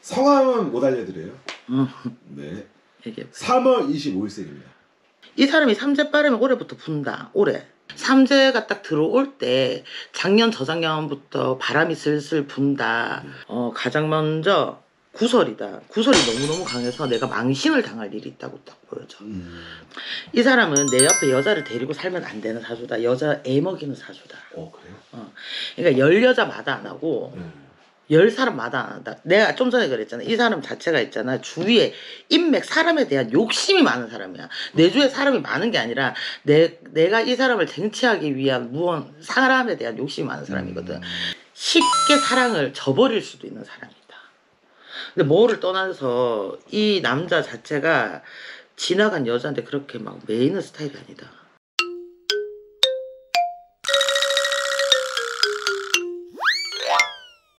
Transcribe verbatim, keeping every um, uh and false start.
성함은 못 알려드려요. 음. 네. 이게 삼월 이십오일생입니다. 이 사람이 삼재 빠르면 올해부터 분다. 올해. 삼재가 딱 들어올 때 작년 저작년부터 바람이 슬슬 분다. 어 가장 먼저 구설이다. 구설이 너무너무 강해서 내가 망신을 당할 일이 있다고 딱 보여져. 음. 이 사람은 내 옆에 여자를 데리고 살면 안 되는 사주다. 여자 애 먹이는 사주다. 어 그래요? 어. 그러니까 열 여자마다 안 하고 음. 열 사람마다 안 한다. 내가 좀 전에 그랬잖아. 이 사람 자체가 있잖아. 주위에 인맥, 사람에 대한 욕심이 많은 사람이야. 내 주위에 사람이 많은 게 아니라 내, 내가 이 사람을 쟁취하기 위한 무언, 사람에 대한 욕심이 많은 사람이거든. 음. 쉽게 사랑을 저버릴 수도 있는 사람이다. 근데 뭐를 떠나서 이 남자 자체가 지나간 여자한테 그렇게 막 매이는 스타일이 아니다.